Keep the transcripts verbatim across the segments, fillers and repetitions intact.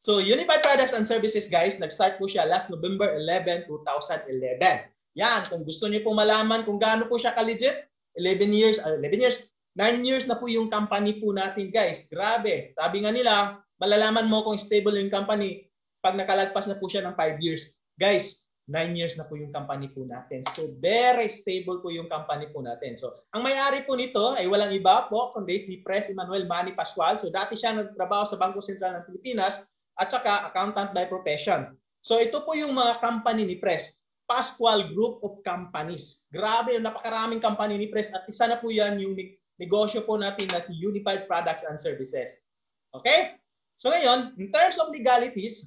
So, Unified Products and Services, guys, nag-start po siya last November eleventh, two thousand eleven. Yan, kung gusto niyo po malaman kung gaano po siya ka-legit, eleven years, uh, eleven years, nine years na po yung company po natin, guys. Grabe. Sabi nga nila, malalaman mo kung stable yung company pag nakalagpas na po siya ng five years. Guys, nine years na po yung company po natin. So, very stable po yung company po natin. So, ang may-ari po nito ay walang iba po, kundi si Pres Emmanuel Manny Pascual. So, dati siya nagtrabaho sa Bangko Sentral ng Pilipinas at saka accountant by profession. So, ito po yung mga company ni Pres. Pascual Group of Companies. Grabe, napakaraming company ni Pres at isa na po yan yung negosyo po natin na si Unified Products and Services. Okay? So, ngayon, in terms of legalities,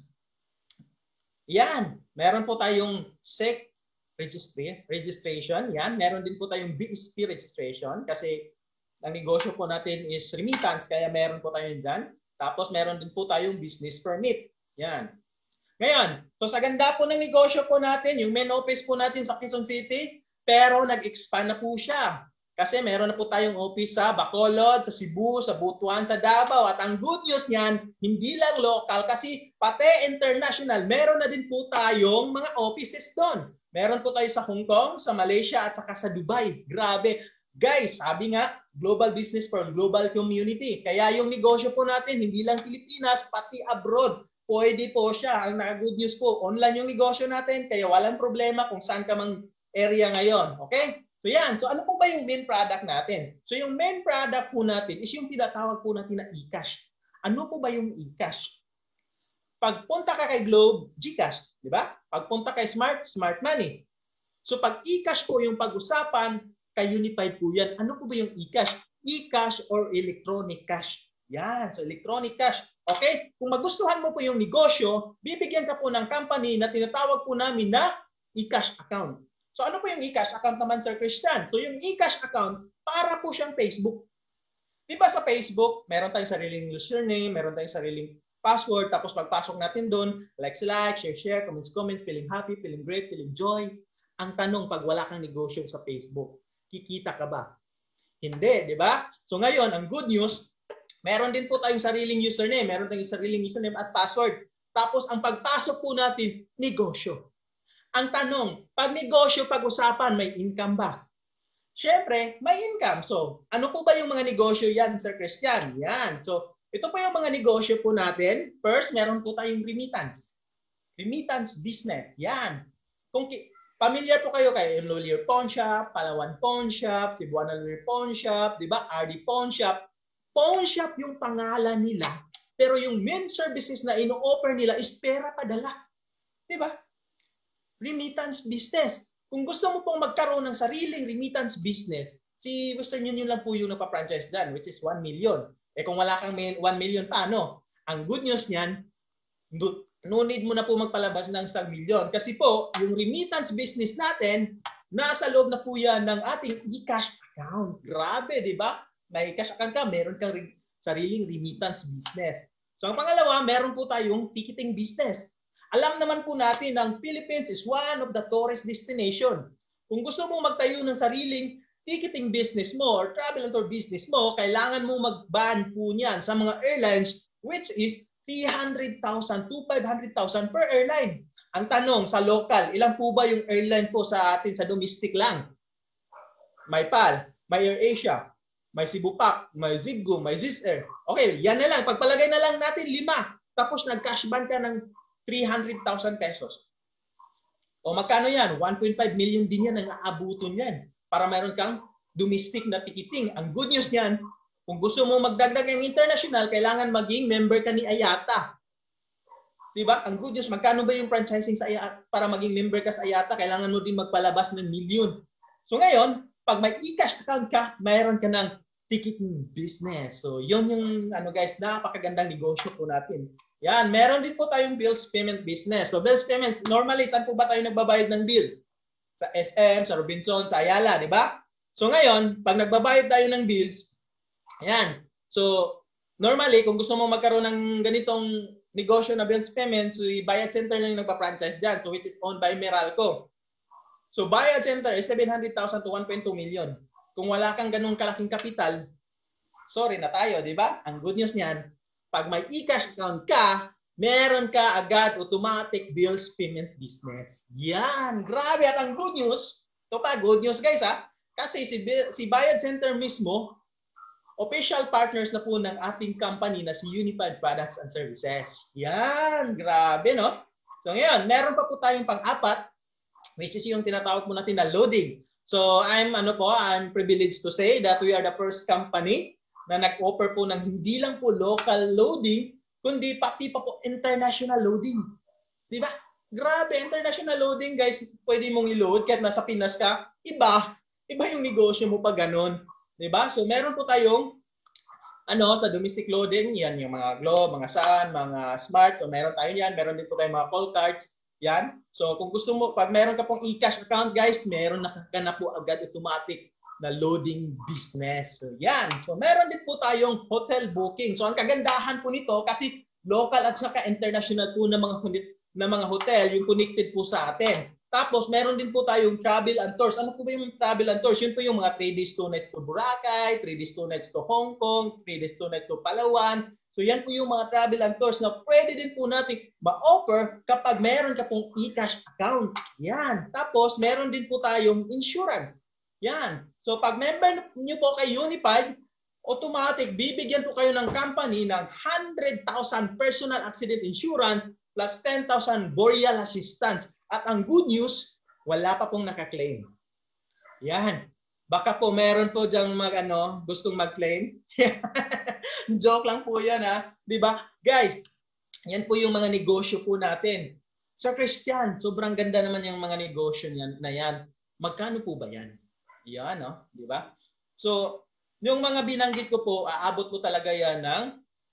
yan, meron po tayong S E C registry, registration. Yan, meron din po tayong B S P registration kasi ang negosyo po natin is remittance kaya meron po tayo dyan. Tapos meron din po tayong business permit. Yan. Ngayon, so sa ganda po ng negosyo po natin, yung main office po natin sa Quezon City, pero nag-expand na po siya. Kasi meron na po tayong office sa Bacolod, sa Cebu, sa Butuan, sa Davao. At ang good news niyan, hindi lang local kasi pati international, meron na din po tayong mga offices doon. Meron po tayo sa Hong Kong, sa Malaysia, at saka sa Dubai. Grabe. Guys, sabi nga, global business for global community. Kaya yung negosyo po natin, hindi lang Pilipinas, pati abroad. Pwede po siya. Ang naka-good news po, online yung negosyo natin, kaya walang problema kung saan ka mang area ngayon. Okay? So yan. So ano po ba yung main product natin? So yung main product po natin is yung tinatawag po natin na e-cash. Ano po ba yung e-cash? Pagpunta ka kay Globe, GCash. Di ba? Pagpunta kay Smart, Smart Money. So pag e-cash po yung pag-usapan, kay Unified po yan. Ano po ba yung e-cash? E-cash or electronic cash. Yan. So electronic cash. Okay? Kung magustuhan mo po yung negosyo, bibigyan ka po ng company na tinatawag po namin na e-cash account. So ano po yung e-cash account naman, Sir Christian? So yung e-cash account, para po siyang Facebook. Diba sa Facebook, meron tayong sariling username, meron tayong sariling password, tapos pagpasok natin doon, likes, like, share, share, comments, comments, feeling happy, feeling great, feeling joy. Ang tanong, pag wala kang negosyo sa Facebook, kikita ka ba? Hindi, di ba? So ngayon, ang good news, meron din po tayong sariling username, meron tayong sariling username at password. Tapos ang pagpasok po natin, negosyo. Ang tanong, pag negosyo pag-usapan, may income ba? Siyempre, may income. So, ano po ba yung mga negosyo yan, Sir Christian? Yan. So, ito po yung mga negosyo po natin. First, meron po tayong remittance. Remittance business. Yan. Kung familiar po kayo kay Lolier Pawn Shop, Palawan Pawn Shop, Cebuana Lolier Pawn Shop, di ba? R D Pawn Shop. Pawn Shop yung pangalan nila, pero yung main services na ino-offer nila is pera padala. Di ba? Remittance business. Kung gusto mo pong magkaroon ng sariling remittance business, si Western Union lang po yung nagpa-franchise dyan, which is one million. Eh kung wala kang one million, paano? Ang good news niyan, no need mo na po magpalabas ng isang milyon. Kasi po, yung remittance business natin, nasa loob na po yan ng ating e-cash account. Grabe, di ba? May e-cash account ka, meron kang sariling remittance business. So ang pangalawa, meron po tayong ticketing business. Alam naman po natin ang Philippines is one of the tourist destination. Kung gusto mo magtayo ng sariling ticketing business mo or travel and tour business mo, kailangan mo mag-ban po niyan sa mga airlines which is three hundred thousand to five hundred thousand per airline. Ang tanong sa local, ilan po ba yung airline po sa atin sa domestic lang? May P A L, may AirAsia, may Cebupac, may Ziggo, may Zisair. Okay, yan na lang. Pagpalagay na lang natin lima. Tapos nag-cash ban ka ng three hundred thousand pesos. O magkano yan? one point five million din yan ang aabuton yan para mayroon kang domestic na ticketing. Ang good news niyan, kung gusto mo magdagdag ng international, kailangan maging member ka ni Ayata. Diba? Ang good news, magkano ba yung franchising sa Ayata? Para maging member ka sa Ayata, kailangan mo din magpalabas ng milyon. So ngayon, pag may e-cash account ka, mayroon ka ng ticketing business. So yun yung ano guys, napakagandang negosyo po natin. Yan, meron din po tayong bills payment business. So bills payments, normally saan po ba tayo nagbabayad ng bills? Sa S M, sa Robinson, sa Ayala, di ba? So ngayon, pag nagbabayad tayo ng bills, ayan. So normally, kung gusto mo magkaroon ng ganitong negosyo na bills payments, so Bayad Center lang yung nagpa-franchise dyan, so which is owned by Meralco. So Bayad Center is seven hundred thousand to one point two million. Kung wala kang ganung kalaking kapital, sorry na tayo, di ba? Ang good news niyan, pag may e-cash account ka, meron ka agad automatic bills payment business. Yan, grabe. At ang good news, ito pa, good news guys ha, kasi si, si Bayad Center mismo, official partners na po ng ating company na si Unified Products and Services. Yan, grabe no? So ngayon, meron pa po tayong pang-apat, which is yung tinatawag po natin na loading. So I'm ano po, I'm privileged to say that we are the first company na nag-offer po ng hindi lang po local loading, kundi pati pa po international loading. Di ba? Grabe, international loading guys, pwede mong i-load kahit nasa Pinas ka, iba, iba yung negosyo mo pa ganun. Di ba? So meron po tayong ano sa domestic loading, yan yung mga Globe, mga Sun, mga Smart. So meron tayo yan, meron din po tayong mga call cards. Yan. So kung gusto mo, pag meron ka pong e-cash account guys, meron na ka na po agad automatic na loading business. So yan. So meron din po tayong hotel booking. So ang kagandahan po nito kasi local at saka international po na mga na mga hotel yung connected po sa atin. Tapos meron din po tayong travel and tours. Ano po ba yung travel and tours? Yun po yung mga three days, two nights to Boracay, three days, two nights to Hong Kong, three days, two nights to Palawan. So yan po yung mga travel and tours na pwede din po natin ma-offer kapag meron ka pong e-cash account. Yan. Tapos meron din po tayong insurance. Yan. So pag member niyo po kay Unified, automatic bibigyan po kayo ng company ng one hundred thousand personal accident insurance plus ten thousand burial assistance. At ang good news, wala pa pong naka-claim. Yan. Baka po meron po diyang mag, ano, gustong mag-claim. Joke lang po yan ha. Diba? Guys, yan po yung mga negosyo po natin. Sa Christian, sobrang ganda naman yung mga negosyo niyan, na yan. Magkano po ba yan? Yan, no? Diba? So, yung mga binanggit ko po, aabot po talaga yan ng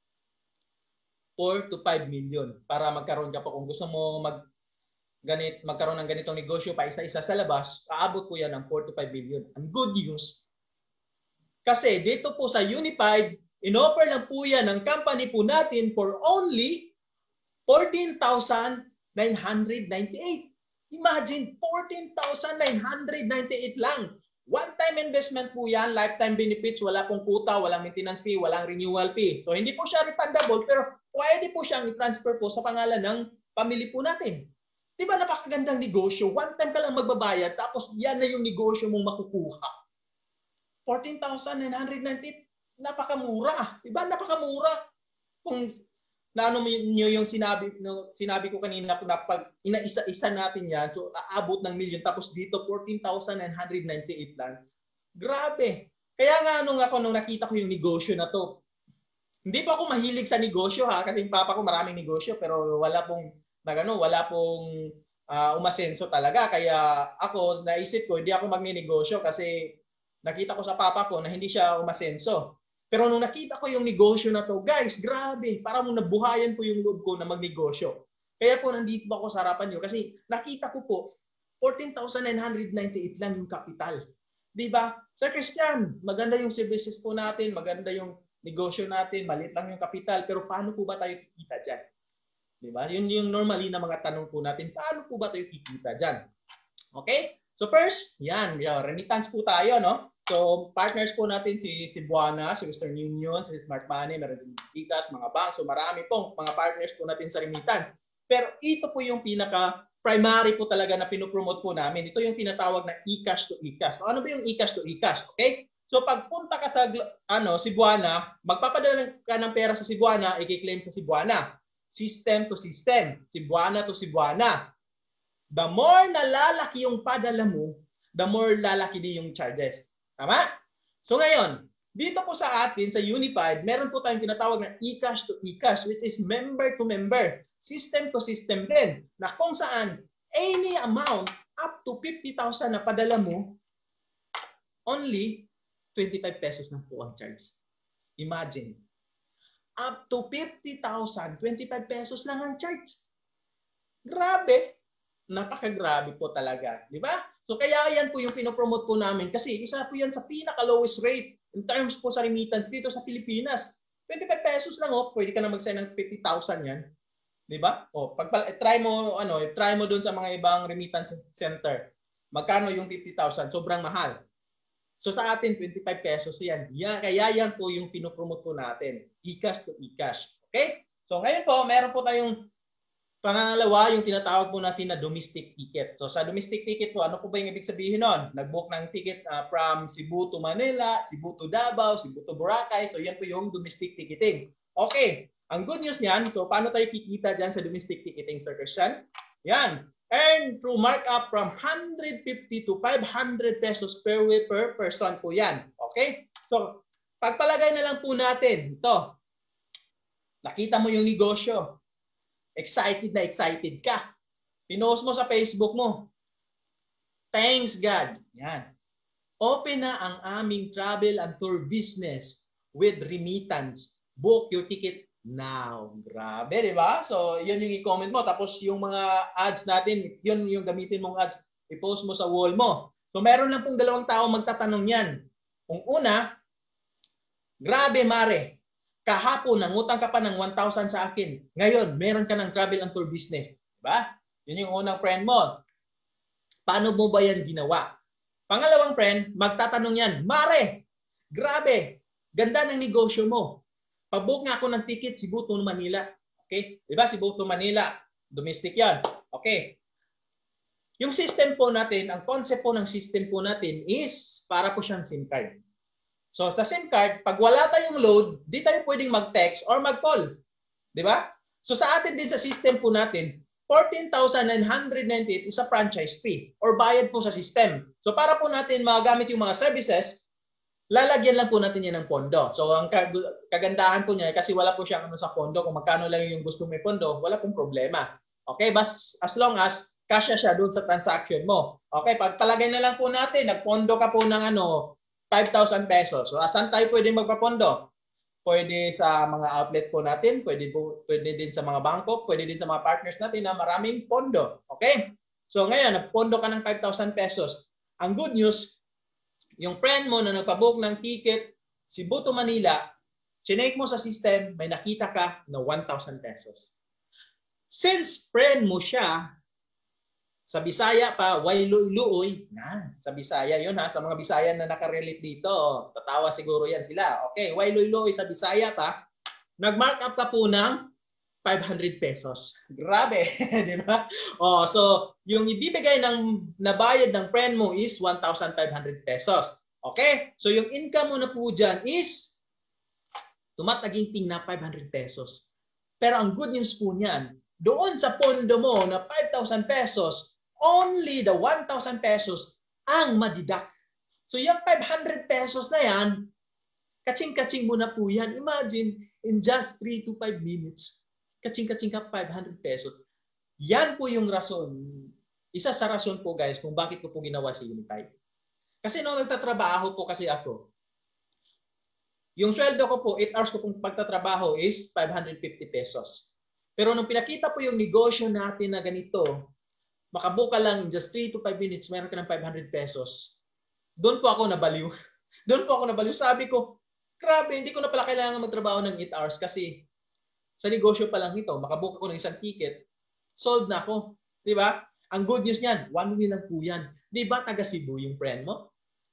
four to five million para magkaroon ka po. Kung gusto mo mag ganit, magkaroon ng ganitong negosyo pa isa-isa sa labas, aabot po yan ng four to five million. Ang good news, kasi dito po sa Unified, in-offer lang po yan ng company po natin for only fourteen thousand nine hundred ninety-eight. Imagine, fourteen thousand nine hundred ninety-eight lang. One-time investment po yan, lifetime benefits, wala pong kuta, walang maintenance fee, walang renewal fee. So hindi po siya refundable, pero pwede po siyang i-transfer po sa pangalan ng pamilya po natin. Diba napakagandang negosyo? One time ka lang magbabayad, tapos yan na yung negosyo mong makukuha. fourteen thousand nine hundred ninety-eight, napakamura. Diba? Napakamura. Kung naano niyo yung sinabi, no, sinabi ko kanina, na pag inaisa-isa natin yan, so aabot ng million, tapos dito fourteen thousand nine hundred ninety-eight lang. Grabe. Kaya nga nung ako, nung nakita ko yung negosyo na to, hindi pa ako mahilig sa negosyo ha, kasi yung papa ko maraming negosyo, pero wala pong na gano, wala pong uh, umasenso talaga. Kaya ako, naisip ko, hindi ako magne-negosyo kasi nakita ko sa papa ko na hindi siya umasenso. Pero nung nakita ko yung negosyo na to, guys, grabe, parang nabuhayan po yung loob ko na magnegosyo. Kaya po nandito ako sa harapan nyo kasi nakita ko po, fourteen thousand nine hundred ninety-eight lang yung kapital. Diba? Sir Christian, maganda yung services po natin, maganda yung negosyo natin, maliit lang yung kapital, pero paano po ba tayo kikita dyan? Diba? Yun yung normally na mga tanong po natin. Paano po ba tayo kikita dyan? Okay? So first, yan. yan remittance po tayo, no? So partners po natin si Cebuana, si Western Union, si Smart Money, meron din Tikas, mga bank. So marami pong mga partners po natin sa remittance. Pero ito po yung pinaka primary po talaga na pinopromote po namin. Ito yung tinatawag na e-cash to e-cash. So ano ba yung e-cash to e-cash? Okay? So pagpunta ka sa ano, Cebuana, magpapadala ka ng pera sa Cebuana, i-claim sa Cebuana. System to system, Cebuana to Cebuana. The more na lalaki yung padala mo, the more lalaki din yung charges. Tama? So ngayon, dito po sa atin, sa Unified, meron po tayong tinatawag na e-cash to e-cash, which is member to member, system to system din, na kung saan any amount up to fifty thousand na padala mo, only twenty-five pesos na po ang charge. Imagine. Up to fifty thousand, twenty-five pesos lang ang charge. Grabe. Napakagrabe po talaga. Di ba? So kaya yan po yung pinopromote po namin kasi isa po yan sa pinaka-lowest rate in terms po sa remittance dito sa Pilipinas. twenty-five pesos lang, oh, pwede ka na mag-send ng fifty thousand yan. Di ba? O, pag try mo, ano, try mo doon sa mga ibang remittance center. Magkano yung fifty thousand? Sobrang mahal. So sa atin, twenty-five pesos yan. yan. Kaya yan po yung pinopromote po natin. E-cash to e-cash. Okay? So ngayon po, meron po tayong pangalawa, yung tinatawag po natin na domestic ticket. So sa domestic ticket po, ano po ba yung ibig sabihin nun? Nag-book ng ticket uh, from Cebu to Manila, Cebu to Davao, Cebu to Boracay. So yan po yung domestic ticketing. Okay, ang good news niyan, so paano tayo kikita dyan sa domestic ticketing, Sir Christian? Yan. Earn through markup from one hundred fifty to five hundred pesos per way per person po yan. Okay? So, pagpalagay na lang po natin, ito, nakita mo yung negosyo. Excited na excited ka. Pinost mo sa Facebook mo. Thanks God. Yan. Open na ang aming travel and tour business with remittance. Book your ticket now. Grabe, di ba? So, yun yung i-comment mo. Tapos yung mga ads natin, yun yung gamitin mong ads, i-post mo sa wall mo. So, meron lang pong dalawang tao magtatanong yan. Kung una, grabe Mare, kahapon nangutang ka pa ng one thousand sa akin. Ngayon, meron ka ng travel and tour business. Diba? Yun yung unang friend mo. Paano mo ba yan ginawa? Pangalawang friend, magtatanong yan, Mare, grabe, ganda ng negosyo mo. Pag-book nga ako ng ticket Cebu to Manila. Okay? Diba? Cebu to Manila. Domestic yan. Okay. Yung system po natin, ang concept po ng system po natin is para po siyang SIM card. So sa SIM card, pag wala tayong load, di tayo pwedeng mag-text or mag-call. Di ba? So sa atin din sa system po natin, fourteen thousand nine hundred ninety-eight is a franchise fee or bayad po sa system. So para po natin magamit yung mga services, lalagyan lang po natin yan ng pondo. So ang kagandahan po niya, kasi wala po siyang ano sa pondo, kung magkano lang yung gusto may pondo, wala pong problema. Okay? Bas, as long as kasya siya doon sa transaction mo. Okay? Pagpalagay na lang po natin, nagpondo ka po ng ano, five thousand pesos. So asan tayo pwede magpapondo? Pwede sa mga outlet po natin, pwede, po, pwede din sa mga bangko, pwede din sa mga partners natin na maraming pondo. Okay? So ngayon, nagpondo ka ng five thousand pesos. Ang good news, yung friend mo na nagpabook ng ticket Cebu to Manila, chinek mo sa system, may nakita ka na one thousand pesos. Since friend mo siya, sa Bisaya pa, Wailuoy, na, sa Bisaya yun ha, sa mga Bisaya na nakarelate dito, tatawa siguro yan sila. Okay, Wailuoy sa Bisaya pa, nag-mark up ka po ng five hundred pesos. Grabe, di ba? Oh, so yung ibibigay ng nabayad ng friend mo is one thousand five hundred pesos. Okay? So yung income mo na po dyan is tumataginting na five hundred pesos. Pero ang good news po niyan, doon sa pondo mo na five thousand pesos, only the one thousand pesos ang madidak. So yung five hundred pesos na yan, kaching-kaching mo na po yan. Imagine, in just three to five minutes, kaching-kaching ka five hundred pesos. Yan po yung rason. Isa sa rason po guys kung bakit ko po ginawa si Unitide. Kasi nung nagtatrabaho po kasi ako, yung sweldo ko po, eight hours ko pong pagtatrabaho is five hundred fifty pesos. Pero nung pinakita po yung negosyo natin na ganito, makabuka lang in just three to five minutes, meron ka ng five hundred pesos. Doon po ako nabaliw. Doon po ako nabaliw. Sabi ko, grabe, hindi ko na pala kailangan magtrabaho ng eight hours kasi sa negosyo pa lang ito, makabook ako ng isang ticket, sold na ako. Di ba? Ang good news niyan, one million lang po yan. Di ba taga Cebu yung friend mo?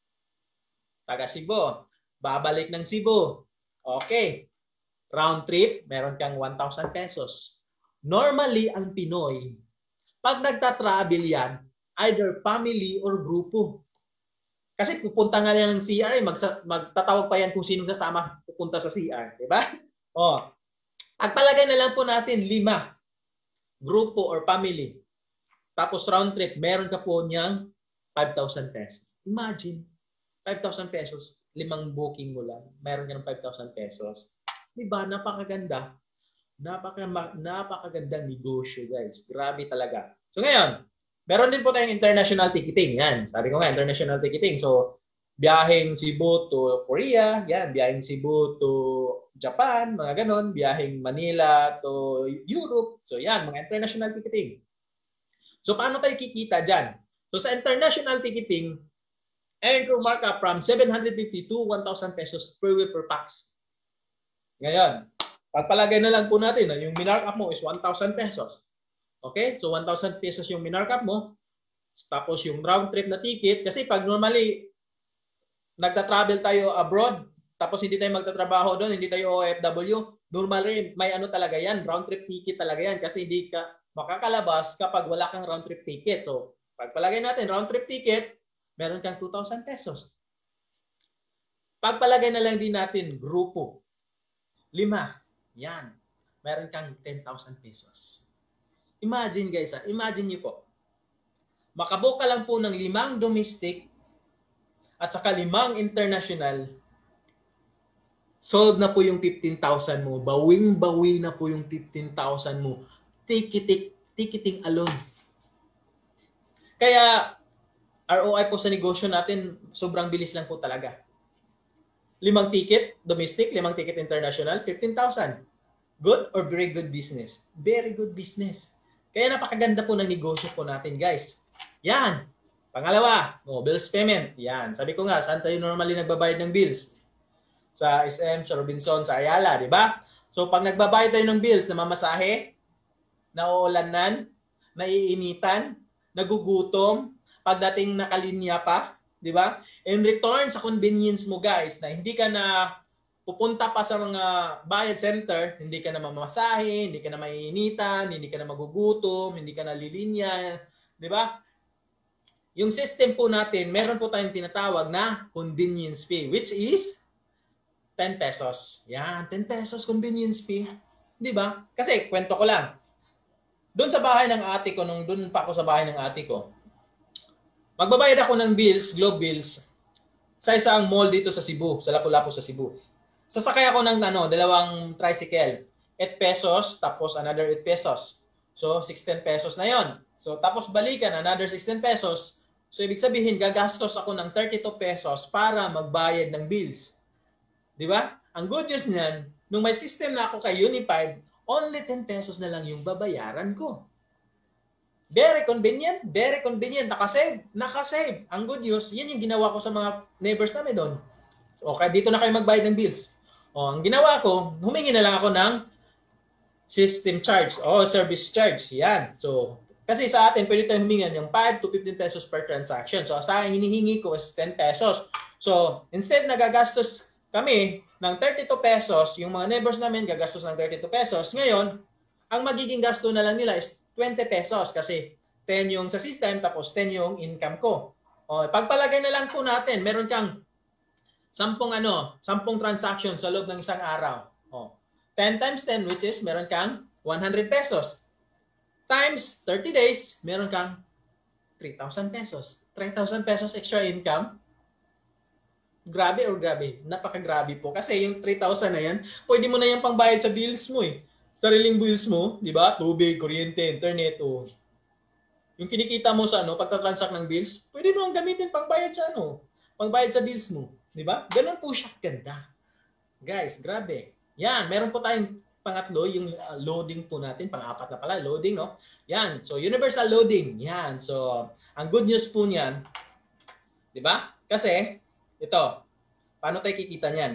Taga Cebu. Babalik ng Cebu. Okay. Round trip, meron kang one thousand pesos. Normally, ang Pinoy, pag nagta-travel yan, either family or grupo. Kasi pupunta nga yan ng C R, eh, magtatawag pa yan kung sino kasama pupunta sa C R. Di ba? Oh. Agpalagay na lang po natin lima. Grupo or family. Tapos round trip, meron ka po niyang five thousand pesos. Imagine, five thousand pesos, limang booking mo lang, meron ka ng five thousand pesos. Diba? Napakaganda. Napaka, napakagandang negosyo, guys. Grabe talaga. So ngayon, meron din po tayong international ticketing. Yan. Sabi ko nga, international ticketing. So, biyaheng Cebu to Korea, yan, biyaheng Cebu to Japan, mga ganon, biyaheng Manila to Europe. So yan, mga international ticketing. So paano tayo kikita dyan? So sa international ticketing, earn through markup from seven hundred fifty to one thousand pesos per way per pax. Ngayon, pagpalagay na lang po natin, yung minarkup mo is one thousand pesos. Okay? So one thousand pesos yung minarkup mo. Tapos yung round trip na ticket, kasi pag normally, nagta-travel tayo abroad, tapos hindi tayo magtatrabaho doon, hindi tayo O F W, normal rin. May ano talaga yan, round trip ticket talaga yan kasi hindi ka makakalabas kapag wala kang round trip ticket. So, pagpalagay natin round trip ticket, meron kang two thousand pesos. Pagpalagay na lang din natin grupo. Lima. Yan. Meron kang ten thousand pesos. Imagine guys, ha? Imagine niyo po. Makabook ka lang po ng limang domestic at saka limang international. Solve na po yung fifteen thousand mo. Bawing-bawi na po yung fifteen thousand mo. Ticketing, ticketing alone. Kaya, R O I po sa negosyo natin, sobrang bilis lang po talaga. Limang ticket, domestic, limang ticket international, fifteen thousand. Good or very good business? Very good business. Kaya napakaganda po ng negosyo po natin, guys. Yan. Pangalawa, oh, bills payment. Yan. Sabi ko nga, saan tayo normally nagbabayad ng bills? Sa S M, sa Robinson, sa Ayala, di ba? So, pag nagbabayad tayo ng bills, namamasahe, nauulanan, naiinitan, nagugutom, pagdating nakalinya pa, di ba? In return sa convenience mo, guys, na hindi ka na pupunta pa sa mga bayad center, hindi ka na mamasahe, hindi ka na maiinitan, hindi ka na magugutom, hindi ka na lilinya, di ba? Yung system po natin, meron po tayong tinatawag na convenience fee, which is ten pesos. Yan, ten pesos convenience fee. Di ba? Kasi, kwento ko lang. Doon sa bahay ng ate ko, nung doon pa ako sa bahay ng ate ko, magbabayad ako ng bills, Globe bills, sa isang mall dito sa Cebu, sa Lapu-Lapu sa Cebu. Sasakay ako ng ano, dalawang tricycle. eight pesos, tapos another eight pesos. So, sixteen pesos na yon. So, tapos balikan, another sixteen pesos. So, ibig sabihin, gagastos ako ng thirty-two pesos para magbayad ng bills. Di ba? Ang good news niyan, nung may system na ako kay Unified, only ten pesos na lang yung babayaran ko. Very convenient, very convenient. Nakasave, nakasave. Ang good news, yan yung ginawa ko sa mga neighbors namin doon. Okay, dito na kayo magbayad ng bills. O, ang ginawa ko, humingi na lang ako ng system charge o service charge. Yan. So, kasi sa atin, pwede tayong humingan yung five to fifteen pesos per transaction. So, sa akin, hinihingi ko is ten pesos. So, instead na gagastos kami ng thirty-two pesos, yung mga neighbors namin gagastos ng thirty-two pesos. Ngayon, ang magiging gasto na lang nila is twenty pesos kasi ten yung sa system tapos ten yung income ko. O, pagpalagay na lang po natin, meron kang sampung ano, sampung transaction sa loob ng isang araw. O, ten times ten which is meron kang one hundred pesos. Times thirty days, meron kang three thousand pesos. three thousand pesos extra income. Grabe or grabe? Napakagrabe po. Kasi yung three thousand na yan, pwede mo na yung pangbayad sa bills mo eh. Sariling bills mo, di ba? Tubig, kuryente, internet, o. Yung kinikita mo sa ano, pagtatransact ng bills, pwede mo ang gamitin pangbayad sa ano, pangbayad sa bills mo. Di ba? Ganun po siya ganda. Guys, grabe. Yan, meron po tayong pangatlo, yung uh, loading po natin, pang-apat na pala, loading, no? Yan, so universal loading. Yan, so ang good news po niyan, di ba? Kasi, ito, paano tayo kikita niyan?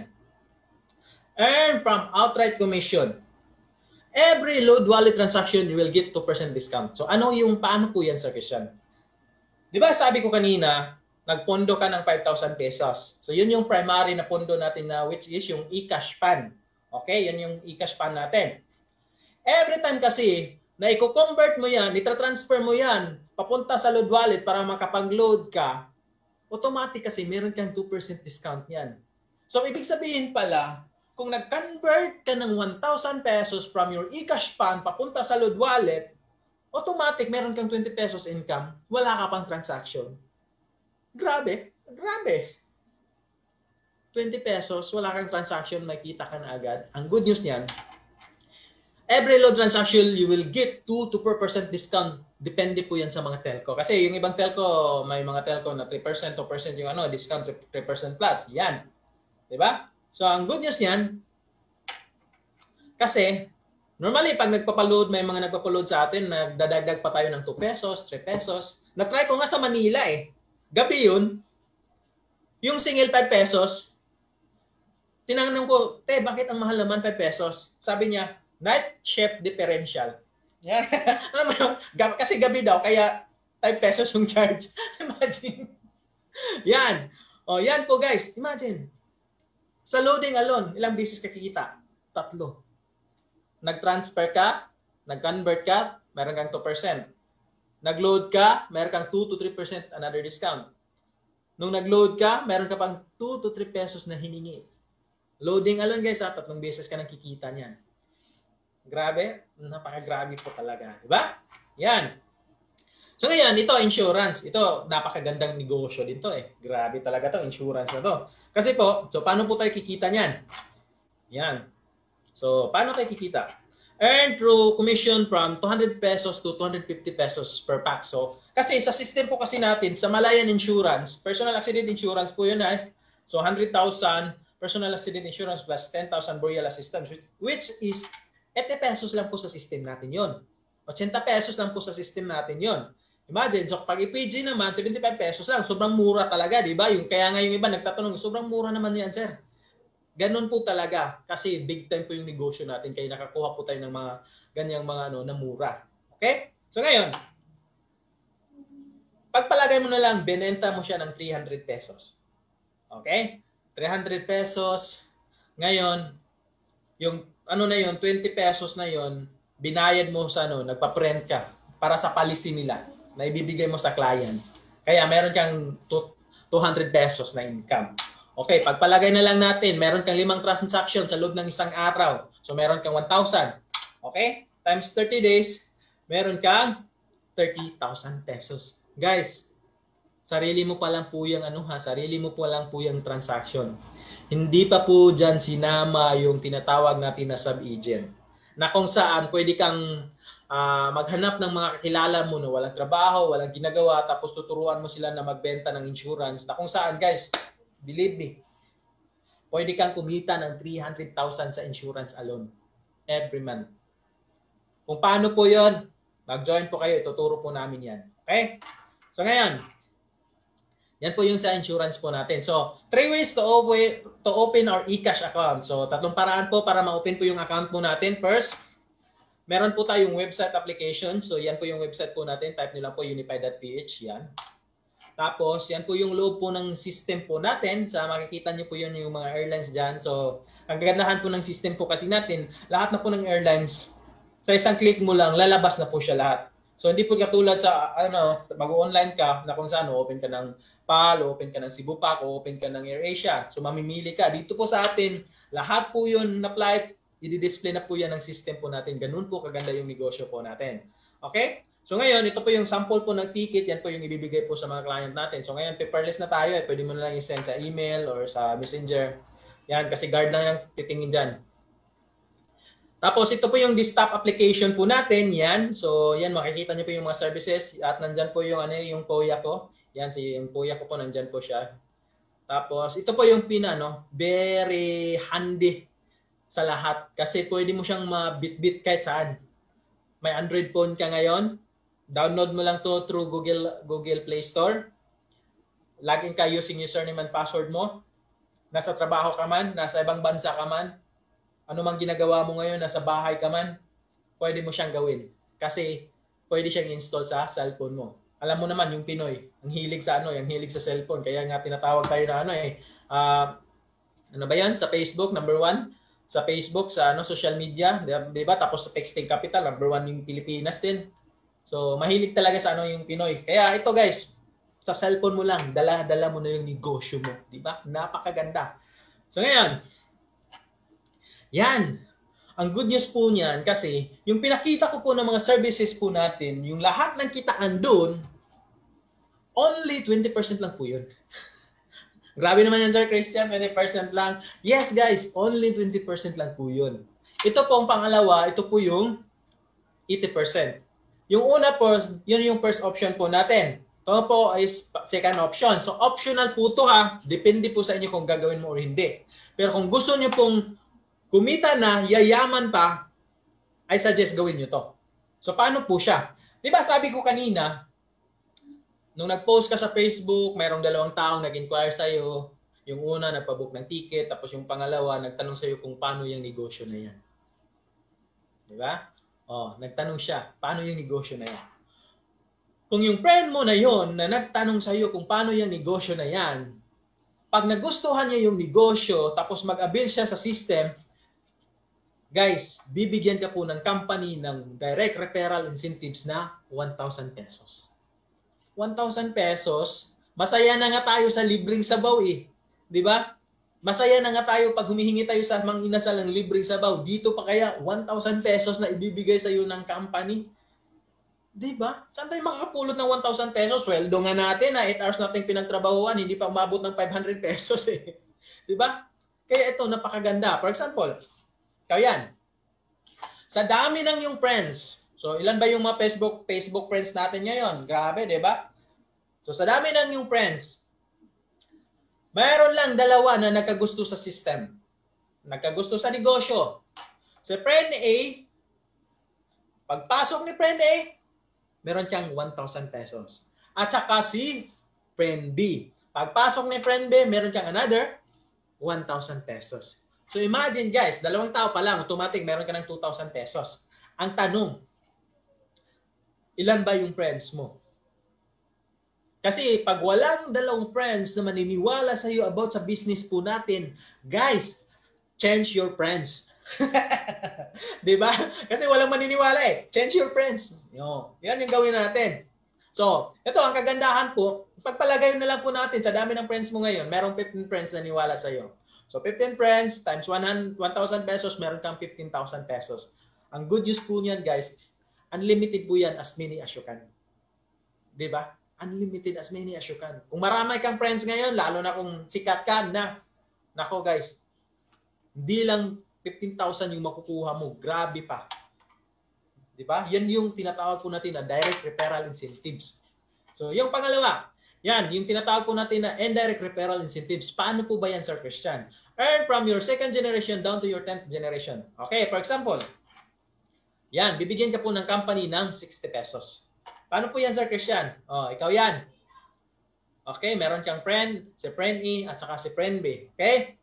Earn from outright commission. Every load wallet transaction, you will get two percent discount. So ano yung, paano po yan, Sir Christian? Di ba sabi ko kanina, nagpondo ka ng five thousand pesos. So yun yung primary na pondo natin na which is yung e-cash pan. Okay, yan yung e-cash pan natin. Every time kasi na i-convert mo yan, itra-transfer mo yan, papunta sa load wallet para makapag-load ka, automatic kasi meron kang two percent discount yan. So ibig sabihin pala, kung nag-convert ka ng one thousand pesos from your e-cash pan papunta sa load wallet, automatic meron kang twenty pesos income, wala ka pang transaction. Grabe, grabe. twenty pesos, wala kang transaction, makita ka na agad. Ang good news niyan, every load transaction, you will get two to four percent discount. Depende po yan sa mga telco. Kasi yung ibang telco, may mga telco na three percent, two percent yung ano, discount three percent plus. Yan. Diba? So, ang good news niyan, kasi, normally, pag nagpapaload, may mga nagpapaload sa atin, nagdadagdag pa tayo ng two pesos, three pesos. Na-try ko nga sa Manila eh. Gabi yun, yung single five pesos, tinanong ko, te, bakit ang mahal naman five pesos? Sabi niya, night shift differential. Yan. Kasi gabi daw, kaya five pesos yung charge. Imagine. Yan. O, yan po guys. Imagine. Sa loading alone, ilang beses ka kikita? Tatlo. nag-transfer ka, nag-convert ka, meron kang two percent. Nag-load ka, meron kang two to three percent another discount. Nung nag-load ka, meron ka pang two to three pesos na hiningi. Loading alone guys, ha, tatlong beses ka nang kikita niyan. Grabe, napaka-grabe po talaga, di ba? Yan. So ngayon, ito insurance. Ito napakagandang negosyo din to eh. Grabe talaga to, insurance na to. Kasi po, so paano po tayo kikita niyan? Yan. So paano tayo kikita? Earn through commission from two hundred pesos to two hundred fifty pesos per pack. So kasi sa system po kasi natin, sa Malayan Insurance, personal accident insurance po yun eh. So one hundred thousand personal accident insurance plus ten thousand burial assistance, which is eighty pesos lang po sa system natin yon. eighty pesos lang po sa system natin yon. Imagine, so pag i-P G naman, seventy-five pesos lang. Sobrang mura talaga, di ba? Yung, kaya nga yung iba nagtatanong, sobrang mura naman yan, sir. Ganun po talaga. Kasi big time po yung negosyo natin. Kaya nakakuha po tayo ng mga ganyang mga ano, na mura. Okay? So ngayon, pagpalagay mo na lang, benenta mo siya ng three hundred pesos. Okay? three hundred pesos. Ngayon, yung ano na yun, twenty pesos na yun, binayad mo sa ano, nagpa-print ka para sa policy nila na ibibigay mo sa client. Kaya meron kang two hundred pesos na income. Okay, pagpalagay na lang natin, meron kang limang transaction sa loob ng isang araw. So meron kang one thousand. Okay? Times thirty days, meron kang thirty thousand pesos. Guys, sarili mo pa lang po yung ano ha, sarili mo pa lang po yung transaction. Hindi pa po dyan sinama yung tinatawag natin na sub-agent. Na kung saan pwede kang Uh, maghanap ng mga kakilala mo na walang trabaho, walang ginagawa, tapos tuturuan mo sila na magbenta ng insurance na kung saan, guys, believe me, pwede kang kumita ng three hundred thousand sa insurance alone every month. Kung paano po yon, mag-join po kayo, ituturo po namin yan. Okay? So ngayon, yan po yung sa insurance po natin. So, three ways to open, to open our eCash account. So, tatlong paraan po para ma-open po yung account po natin. First, meron po tayong website application. So, yan po yung website po natin. Type nyo lang po unify dot p h. Yan. Tapos, yan po yung loob po ng system po natin. Sa makikita nyo po yun yung mga airlines dyan. So, ang gagandahan po ng system po kasi natin, lahat na po ng airlines, sa isang click mo lang, lalabas na po siya lahat. So, hindi po katulad sa, ano, mag-online ka, na kung saan, open ka ng P A L, open ka ng Cebu Pac, open ka ng AirAsia. So, mamimili ka. Dito po sa atin, lahat po yun na flight, i-display na po yan ng system po natin. Ganun po kaganda yung negosyo po natin. Okay? So ngayon, ito po yung sample po ng ticket. Yan po yung ibibigay po sa mga client natin. So ngayon, paperless na tayo. Eh. Pwede mo na lang i-send sa email or sa messenger. Yan, kasi guard na yung titingin dyan. Tapos ito po yung desktop application po natin. Yan. So yan, makikita niyo po yung mga services. At nandyan po yung, ano, yung kuya ko. Yan, si yung kuya ko po, nandyan po siya. Tapos ito po yung pina, no? Very handy sa lahat. Kasi pwede mo siyang mabit-bit kahit saan. May Android phone ka ngayon, download mo lang to through Google Google Play Store. Login ka using username and password mo. Nasa trabaho ka man, nasa ibang bansa ka man, ano mang ginagawa mo ngayon, nasa bahay ka man, pwede mo siyang gawin. Kasi pwede siyang install sa cellphone mo. Alam mo naman yung Pinoy, ang hilig sa ano, yung hilig sa cellphone. Kaya nga tinatawag tayo na ano eh, uh, ano ba yan? Sa Facebook, number one. Sa Facebook, sa ano social media, 'di ba? Tapos sa texting capital, number one yung Pilipinas din. So, mahilig talaga sa ano yung Pinoy. Kaya ito guys, sa cellphone mo lang, dala-dala mo na yung negosyo mo, 'di ba? Napakaganda. So ngayon, yan. Ang good news po niyan kasi yung pinakita ko po ng mga services po natin, yung lahat ng kitaan doon, only twenty percent lang po 'yun. Grabe naman yan, Sir Christian, twenty percent lang. Yes, guys, only twenty percent lang po yun. Ito po ang pangalawa, ito po yung eighty percent. Yung una po, yun yung first option po natin. Ito po is second option. So, optional po ito ha. Depende po sa inyo kung gagawin mo or hindi. Pero kung gusto nyo pong kumita na, yayaman pa, I suggest gawin nyo to. So, paano po siya? Diba sabi ko kanina, nung nag-post ka sa Facebook, mayroong dalawang taong nag-inquire sa'yo. Yung una, nagpabook ng ticket. Tapos yung pangalawa, nagtanong sa'yo kung paano yung negosyo na yan. Di ba? Oh, nagtanong siya, paano yung negosyo na yan? Kung yung friend mo na yon na nagtanong sa'yo kung paano yung negosyo na yan, pag nagustuhan niya yung negosyo, tapos mag-avail siya sa system, guys, bibigyan ka po ng company ng direct referral incentives na one thousand pesos. one thousand pesos, masaya na nga tayo sa libreng sabaw eh. Di ba? Masaya na nga tayo pag humihingi tayo sa Mang Inasal ng libreng sabaw. Dito pa kaya one thousand pesos na ibibigay sa iyo ng company. Di ba? Saan tayo makakapulot ng one thousand pesos? Sweldo nga natin na eight hours nating pinagtrabahuan, hindi pa umabot ng five hundred pesos eh. Di ba? Kaya ito, napakaganda. For example, ikaw yan. Sa dami ng yung friends, so ilan ba yung mga Facebook Facebook friends natin ngayon? Grabe, di ba? So sa dami ng yung friends, mayroon lang dalawa na nagkagusto sa system. Nagkagusto sa negosyo. Si friend A, pagpasok ni friend A, meron siyang one thousand pesos. At saka si friend B. Pagpasok ni friend B, meron siyang another one thousand pesos. So imagine guys, dalawang tao pa lang, automatic meron ka ng two thousand pesos. Ang tanong, ilan ba yung friends mo? Kasi pag walang dalawang friends na maniniwala sa iyo about sa business po natin, guys, change your friends. Diba? Kasi walang maniniwala eh. Change your friends. Yo, yan yung gawin natin. So, ito ang kagandahan po. Pagpalagay na lang po natin sa dami ng friends mo ngayon, merong fifteen friends na niwala sa iyo. So, fifteen friends times one thousand pesos, meron kang fifteen thousand pesos. Ang good news po niyan, guys, unlimited po yan as many as you can. Diba? Unlimited as many as you can. Kung marami kang friends ngayon, lalo na kung sikat ka na, nako guys, hindi lang fifteen thousand yung makukuha mo. Grabe pa. Diba? Yan yung tinatawag po natin na direct referral incentives. So, yung pangalawa, yan, yung tinatawag po natin na indirect referral incentives. Paano po ba yan, Sir Christian? Earn from your second generation down to your tenth generation. Okay, for example, yan, bibigyan ka po ng company ng sixty pesos. Paano po yan, Sir Christian? Oh, ikaw yan. Okay, meron kang friend, si friend A at saka si friend B. Okay?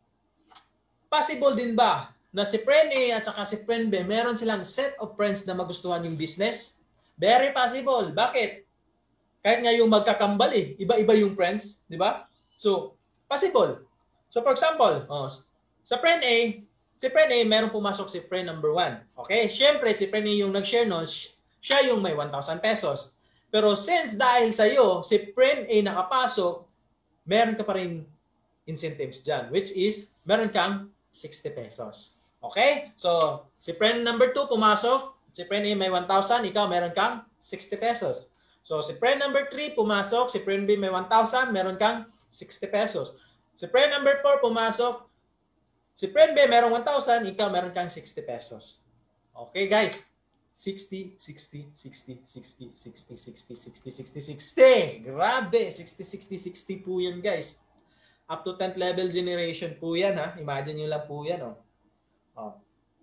Possible din ba na si friend A at saka si friend B, meron silang set of friends na magustuhan yung business? Very possible. Bakit? Kahit nga yung magkakambal eh, iba-iba yung friends, di ba? So, possible. So, for example, oh, sa friend A, si friend A, meron pumasok si friend number one. Okay? Siyempre, si friend A yung nag-share nun, siya yung may one thousand pesos. Pero since dahil sa iyo, si friend A nakapasok, meron ka pa rin incentives dyan, which is, meron kang sixty pesos. Okay? So, si friend number two pumasok, si friend A may one thousand, ikaw meron kang sixty pesos. So, si friend number three pumasok, si friend B may one thousand, meron kang sixty pesos. Si friend number four pumasok, si friend B meron one thousand, ikaw meron kang sixty pesos. Okay, guys? sixty, sixty, sixty, sixty, sixty, sixty, sixty, sixty, sixty. Grabe! sixty, sixty, sixty po yan, guys. Up to tenth level generation po yan, ha? Imagine nyo lang po yan, oh. Oh.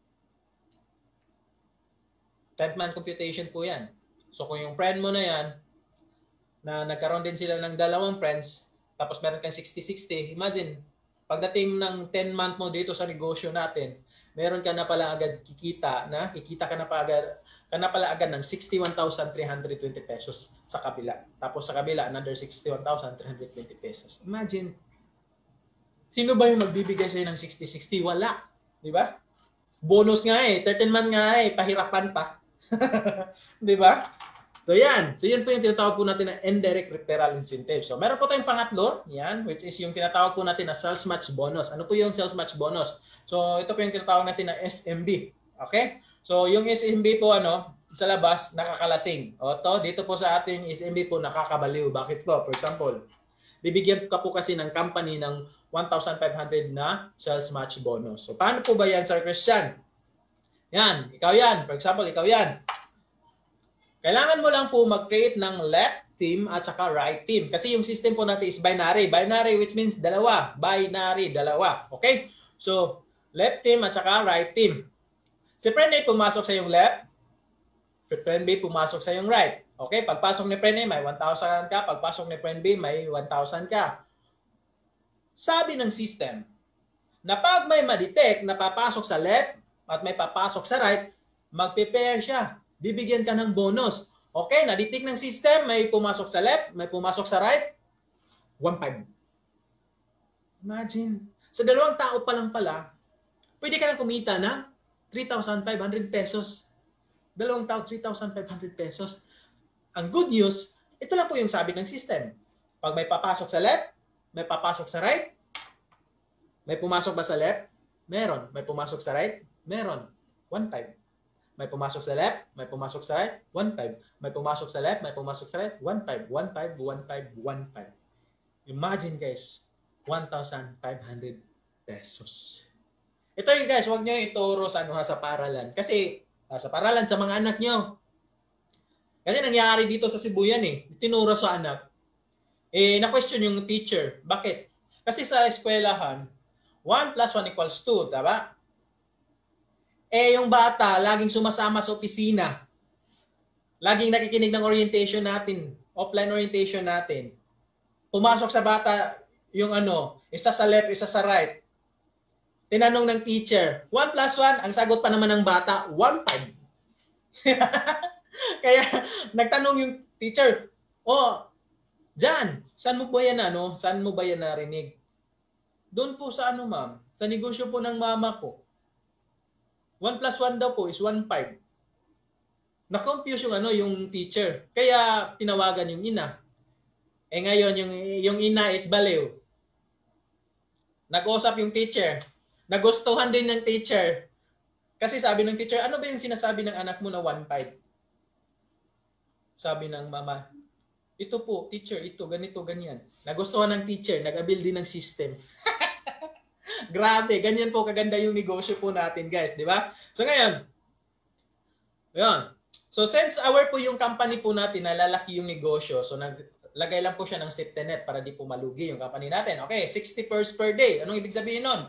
tenth man computation po yan. So, kung yung friend mo na yan, na nagkaroon din sila ng dalawang friends, tapos meron kang sixty sixty, imagine, pagdating ng ten month mo dito sa negosyo natin, meron ka na pala agad kikita na, kikita ka na pala agad, ka na pala agad ng sixty-one thousand three hundred twenty pesos sa kabila. Tapos sa kabila, another sixty-one thousand three hundred twenty pesos. Imagine, sino ba yung magbibigay sa'yo ng sixty sixty? Wala. Di ba? Bonus nga eh. thirteen month nga eh. Pahirapan pa. Di ba? So yan. So yan po yung tinatawag po natin na indirect referral incentive. So meron po tayong pangatlo. Yan. Which is yung tinatawag po natin na sales match bonus. Ano po yung sales match bonus? So ito po yung tinatawag natin na S M B. Okay? So yung S M B po ano, sa labas, nakakalasing. O to, dito po sa ating S M B po, nakakabaliw. Bakit po? For example, bibigyan ka po kasi ng company ng one thousand five hundred na sales match bonus. So, paano po ba yan, Sir Christian? Yan, ikaw yan. For example, ikaw yan. Kailangan mo lang po mag-create ng left team at saka right team. Kasi yung system po natin is binary. Binary which means dalawa. Binary, dalawa. Okay? So, left team at saka right team. Si friend A pumasok sa yung left. Si friend B pumasok sa yung right. Okay? Pagpasok ni friend A, may one thousand ka. Pagpasok ni friend B, may one thousand ka. Sabi ng system, na pag may ma-detect na papasok sa left at may papasok sa right, magpe-pair siya. Bibigyan ka ng bonus. Okay, na-detect ng system, may pumasok sa left, may pumasok sa right, one five. Imagine, sa dalawang tao pa lang pala, pwede ka na kumita na three thousand five hundred pesos. Dalawang tao, three thousand five hundred pesos. Ang good news, ito lang po yung sabi ng system. Pag may papasok sa left, may papasok sa right, may pumasok ba sa left? Meron. May pumasok sa right? Meron. one five. May pumasok sa left, may pumasok sa right, one five. May pumasok sa left, may pumasok sa right, one five. one five, one five, one five. Imagine guys, one thousand five hundred pesos. Ito yung guys, huwag nyo ituro sa, ano, sa paralan. Kasi, uh, sa paralan, sa mga anak nyo. Kasi nangyari dito sa Cebu yan eh. Tinuro sa anak. Eh, na-question yung teacher. Bakit? Kasi sa eskwelahan, one plus one equals two, diba? Eh, yung bata, laging sumasama sa opisina. Laging nakikinig ng orientation natin, offline orientation natin. Pumasok sa bata yung ano, isa sa left, isa sa right. Tinanong ng teacher, one plus one, ang sagot pa naman ng bata, one five. Kaya, nagtanong yung teacher, oh, Jan, saan mo ba yan, ano? Saan mo ba yan narinig? Doon po sa ano, ma'am? Sa negosyo po ng mama ko. one plus one daw po is one five. Na-confuse yung, ano, yung teacher. Kaya tinawagan yung ina. Eh ngayon, yung, yung ina is baliw. Nag-usap yung teacher. Nagustuhan din ng teacher. Kasi sabi ng teacher, ano ba yung sinasabi ng anak mo na one five? Sabi ng mama, ito po, teacher, ito, ganito, ganyan. Nagustuhan ng teacher, nag-abil din ng system. Grabe, ganyan po kaganda yung negosyo po natin, guys, di ba? So ngayon, yun. So since aware po yung company po natin na lalaki yung negosyo, so naglagay lang po siya ng safety net para di po malugi yung company natin. Okay, sixty pairs per day. Anong ibig sabihin nun?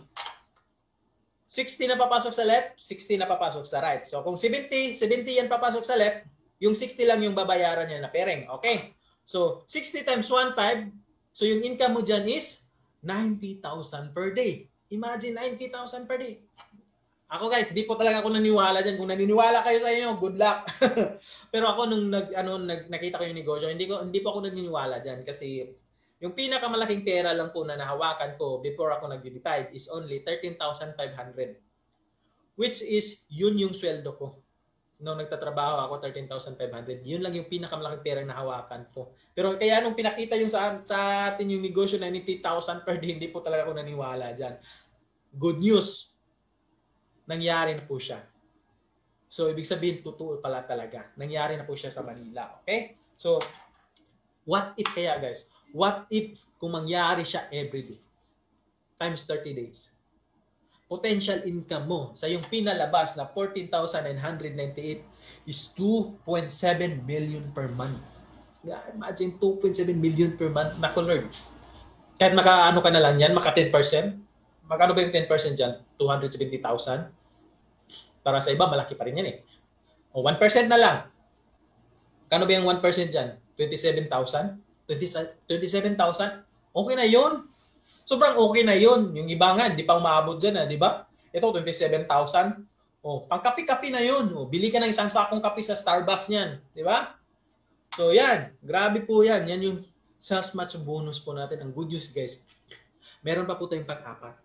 sixty na papasok sa left, sixty na papasok sa right. So kung seventy, seventy yan papasok sa left, yung sixty lang yung babayaran niya na pairing. Okay? So sixty times one five, so yung income mo dyan is ninety thousand per day. Imagine ninety thousand per day. Ako guys, di po talaga ako naniniwala dyan. Kung naniniwala kayo sa inyo, good luck. Pero ako nung nag, ano, nag, nakita ko yung negosyo, hindi, ko, hindi po ako naniniwala dyan. Kasi yung pinakamalaking pera lang po na nahawakan ko before ako nag-divide is only thirteen thousand five hundred. Which is, yun yung sweldo ko. Nung nagtatrabaho ako, thirteen thousand five hundred. Yun lang yung pinakamalaking pera na hawakan ko. Pero kaya nung pinakita yung sa, sa atin yung negosyo na ninety thousand per day, hindi po talaga ako naniwala dyan. Good news. Nangyari na po siya. So, ibig sabihin, totoo pala talaga. Nangyari na po siya sa Manila. Okay? So, what if kaya guys? What if kung mangyari siya everyday? Times thirty days. Potential income mo sa yung pinalabas na fourteen thousand nine hundred ninety-eight is two point seven million per month. Imagine two point seven million per month na Lord. Kahit maka-ano ka na lang yan, maka ten percent. Magkano ba yung ten percent dyan? two hundred seventy thousand. Para sa iba, malaki pa rin yan eh. O one percent na lang. Kano ba yung one percent dyan? twenty-seven thousand? twenty-seven thousand? Okay na yun. Sobrang okay na yun. Yung iba nga, di pa umaabot dyan, di ba? Ito, twenty-seven thousand. O, pangkapi-kapi na yun. O, bili ka ng isang sakong kapi sa Starbucks niyan. Di ba? So, yan. Grabe po yan. Yan yung sales match bonus po natin. Ang good news, guys. Meron pa po tayong pang-apat.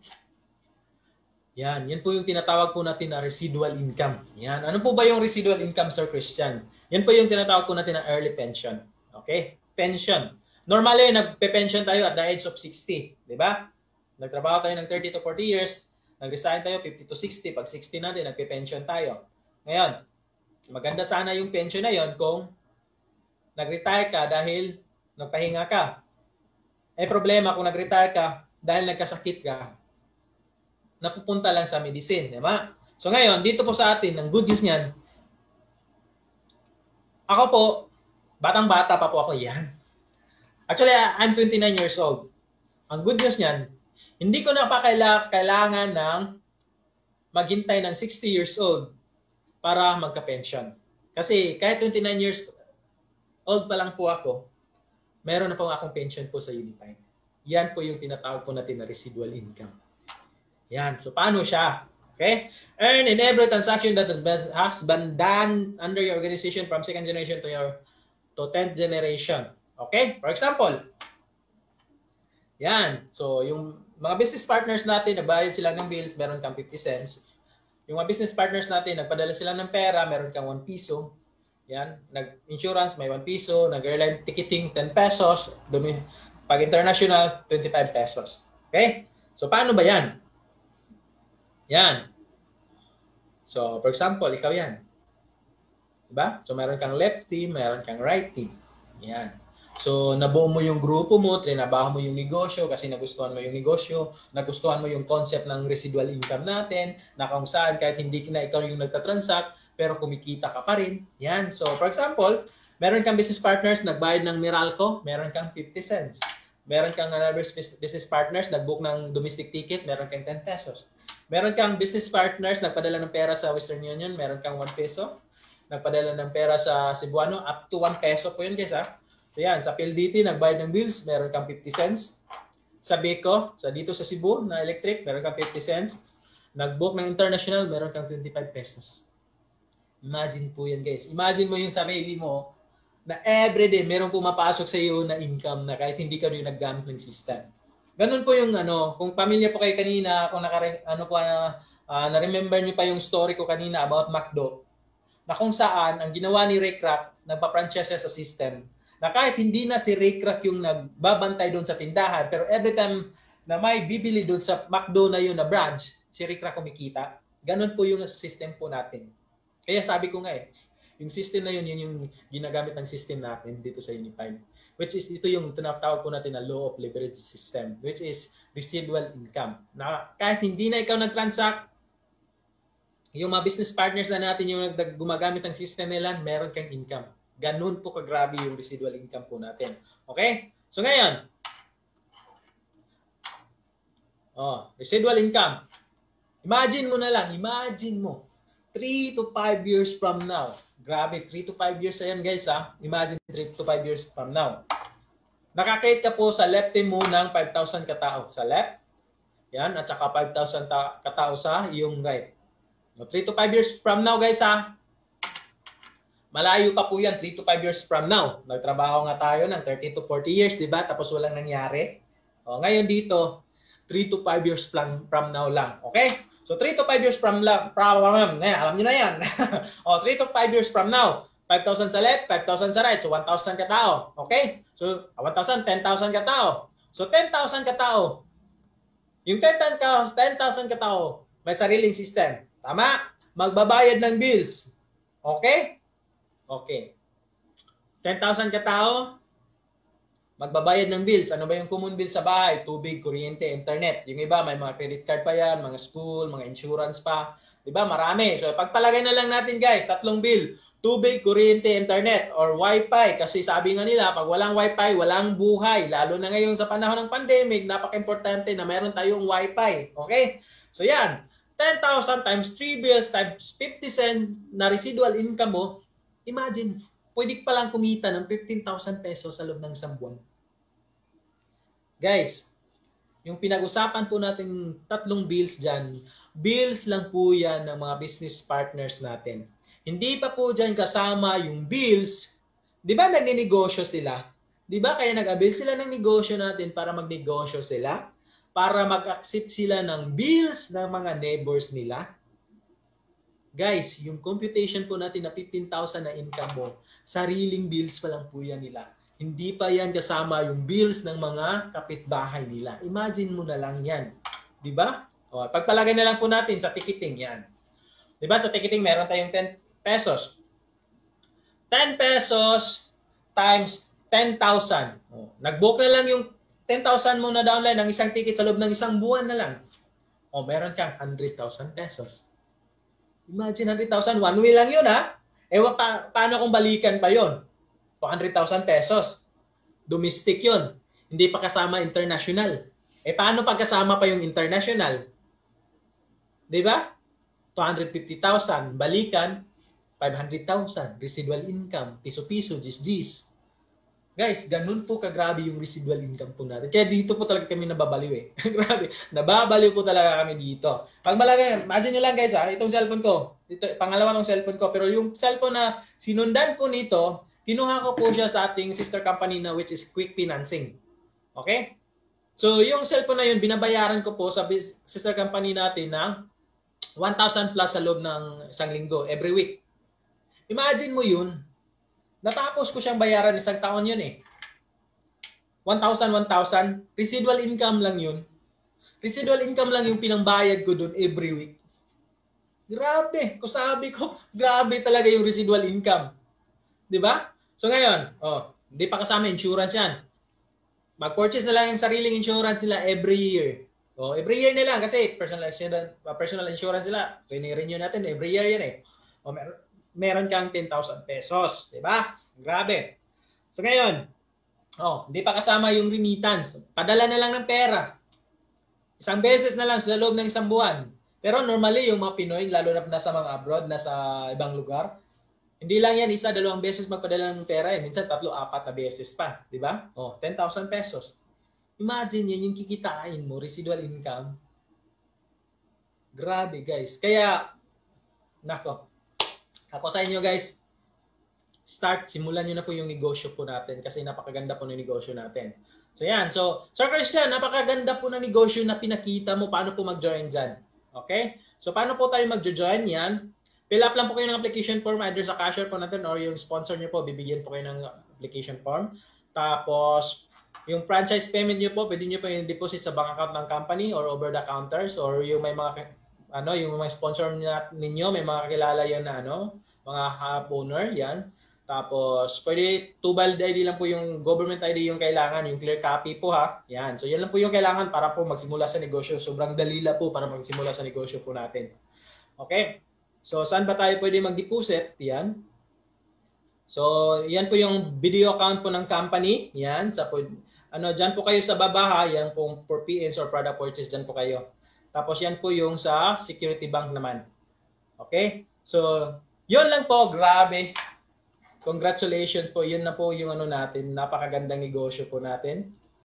Yan. Yan po yung tinatawag po natin na residual income. Yan. Ano po ba yung residual income, Sir Christian? Yan po yung tinatawag po natin na early pension. Okay? Pension. Normally, nagpe-pension tayo at the age of sixty. Di ba? Nagtrabaho tayo ng thirty to forty years. Nag-resign tayo fifty to sixty. Pag sixty na din, nagpe-pension tayo. Ngayon, maganda sana yung pension na yon kung nag-retire ka dahil nagpahinga ka. Eh problema kung nag-retire ka dahil nagkasakit ka, napupunta lang sa medicine, di ba? So ngayon, dito po sa atin, ang good news niyan, ako po, batang-bata pa po ako yan. Actually, I'm twenty-nine years old. Ang good news niyan, hindi ko na pa kailangan ng maghintay ng sixty years old para magka-pension. Kasi kahit twenty-nine years old pa lang po ako, meron na po akong pension po sa Unifine. Yan po yung tinatawag po natin na residual income. Yan. So, paano siya? Okay? Earn in every transaction that has been done under your organization from second generation to your to tenth generation. Okay? For example, yan. So, yung mga business partners natin, nabayad sila ng bills, meron kang fifty cents. Yung mga business partners natin, nagpadala sila ng pera, meron kang one piso. Yan, nag-insurance, may one piso, nag-airline ticketing, ten pesos. Dumi, pag international, twenty-five pesos. Okay? So, paano ba yan? Yan. So, for example, ikaw yan. Diba? So, meron kang left team, meron kang right team. Yan. So, nabuo mo yung grupo mo, trinabaho mo yung negosyo kasi nagustuhan mo yung negosyo, nagustuhan mo yung concept ng residual income natin, na kung saan kahit hindi na ikaw yung nagtatransact, pero kumikita ka pa rin. Yan. So, for example, meron kang business partners, nagbayad ng Meralco, meron kang fifty cents. Meron kang another business partners, nag-book ng domestic ticket, meron kang ten pesos. Meron kang business partners, nagpadala ng pera sa Western Union, meron kang one peso. Nagpadala ng pera sa Cebuano, up to one peso po yun guys ha. So yan, sa P L D T, nagbayad ng bills, meron kang fifty cents. Sa Beco, sa dito sa Cebu, na electric, meron kang fifty cents. Nag-book ng international, meron kang twenty-five pesos. Imagine po yan guys. Imagine mo yung sarili mo na everyday meron pumapasok sa iyo na income na kahit hindi ka rin naggamit ng system. Ganun po yung ano, kung pamilya po kayo kanina, kung naka, ano po, uh, uh, na-remember nyo pa yung story ko kanina about McDo, na kung saan ang ginawa ni Ray Kroc, nagpa-franchise siya sa system, na kahit hindi na si Ray Kroc yung nagbabantay doon sa tindahan, pero every time na may bibili doon sa McDo na yun na branch, si Ray Kroc kumikita. Ganun po yung system po natin. Kaya sabi ko nga eh, yung system na yun, yun yung ginagamit ng system natin dito sa Unified. Which is, ito yung tinatawag po natin na law of leverage system, which is residual income. Na kahit hindi na ikaw nag-transact, yung mga business partners na natin yung gumagamit ng system nila, meron kang income. Ganun po kagrabe yung residual income po natin. Okay? So ngayon, oh, residual income. Imagine mo na lang, imagine mo, three to five years from now. Grabe, three to five years ayan guys ha. Imagine three to five years from now. Nakakreate ka po sa left team mo ng five thousand katao sa left. Yan, at saka five thousand katao sa iyong right. No, three to five years from now guys ha. Malayo pa po yan, three to five years from now. Nagtrabaho nga tayo ng thirty to forty years, di ba? Tapos walang nangyari. O, ngayon dito, three to five years from, from now lang. Okay? So, three to five years from now, from, eh, alam niyo na yan. O, three to five years from now, five thousand sa left, five thousand sa right. So, one thousand katao. Okay? So, one thousand, ten thousand katao. So, ten thousand katao. Yung ten thousand katao, may sariling system. Tama? Magbabayad ng bills. Okay? Okay. ten thousand katao, magbabayad ng bills. Ano ba yung common bills sa bahay? Tubig, kuryente, internet. Yung iba, may mga credit card pa yan, mga school, mga insurance pa. Diba? Marami. So, pagpalagay na lang natin guys, tatlong bill. Tubig, kuryente, internet, or wifi. Kasi sabi nga nila, pag walang wifi, walang buhay. Lalo na ngayon sa panahon ng pandemic, napaka-importante na meron tayong wifi. Okay? So, yan. ten thousand times three bills times fifty cent na residual income mo, imagine, pwede pa lang kumita ng fifteen thousand pesos sa loob ng isang buwan. Guys, yung pinag-usapan po natin tatlong bills dyan, bills lang po yan ng mga business partners natin. Hindi pa po dyan kasama yung bills. Di ba nagninegosyo sila? Di ba kaya nag-avail sila ng negosyo natin para magnegosyo sila? Para mag-accept sila ng bills ng mga neighbors nila? Guys, yung computation po natin na fifteen thousand na income mo, sariling bills pa lang po yan nila. Hindi pa yan kasama yung bills ng mga kapitbahay nila. Imagine mo na lang yan. Di ba? O, pagpalagay na lang po natin sa ticketing yan. Di ba? Sa ticketing meron tayong ten pesos. ten pesos times ten thousand. O, nag-book na lang yung ten thousand mo na downline ng isang ticket sa loob ng isang buwan na lang. O, meron kang one hundred thousand pesos. Imagine one hundred thousand. One way lang yun ha. Eh, pa paano kung balikan pa yun? two hundred thousand pesos. Domestic yun. Hindi pa kasama international. Eh, paano pag kasama pa yung international? Di ba? two hundred fifty thousand. Balikan, five hundred thousand. Residual income. Piso-piso, gis-gis. Guys, ganun po kagrabe yung residual income po natin. Kaya dito po talaga kami nababaliw eh. Grabe. Nababaliw po talaga kami dito. Pag malagay, imagine nyo lang guys ha, itong cellphone ko. Ito, pangalawa ng cellphone ko. Pero yung cellphone na sinundan po nito, kinuha ko po siya sa ating sister company na which is Quick Financing. Okay? So, yung cellphone na yun, binabayaran ko po sa sister company natin ng one thousand plus sa loob ng isang linggo, every week. Imagine mo yun, natapos ko siyang bayaran isang taon yun eh. one thousand, one thousand, residual income lang yun. Residual income lang yung pinangbayad ko doon every week. Grabe, kung sabi ko, grabe talaga yung residual income. 'Di ba? So ngayon, oh, hindi pa kasama insurance yan. Mag-purchase na lang ng sariling insurance nila every year. Oh, every year na lang kasi personal insurance, personal insurance nila. Renew natin every year yan eh. Oh, mer- meron kang ten thousand pesos, 'di ba? Grabe. So ngayon, oh, hindi pa kasama yung remittance. Padala na lang ng pera. Isang beses na lang sa loob ng isang buwan. Pero normally yung mga Pinoy, lalo na nasa mga abroad, nasa ibang lugar, hindi lang yan isa, dalawang beses magpadala ng pera eh. Minsan tatlo, apat na beses pa. Di ba? Oh, ten thousand pesos. Imagine yan yung kikitain mo, residual income. Grabe guys. Kaya, nako, ako sa inyo guys, start, simulan nyo na po yung negosyo po natin kasi napakaganda po ng negosyo natin. So yan, so Sir Christian, napakaganda po ng negosyo na pinakita mo paano po mag-join dyan. Okay? So paano po tayo mag-join yan? Fill up lang po kayo ng application form either sa cashier po natin or yung sponsor nyo po, bibigyan po kayo ng application form. Tapos, yung franchise payment nyo po, pwede nyo po yung deposit sa bank account ng company or over the counters or yung may mga, ano, yung mga sponsor ninyo, may mga kakilala yan na, ano, mga hub owner, yan. Tapos, pwede two valid I D lang po yung government I D yung kailangan, yung clear copy po ha. Yan. So, yan lang po yung kailangan para po magsimula sa negosyo. Sobrang dalila po para magsimula sa negosyo po natin. Okay? So, saan ba tayo pwede mag-deposit? Yan. So, yan po yung video account po ng company. Yan. Sa, ano, dyan po kayo sa baba, yan po for P Ns or product purchase, dyan po kayo. Tapos, yan po yung sa Security Bank naman. Okay? So, yun lang po. Grabe. Congratulations po. Yun na po yung ano natin. Napakagandang negosyo po natin.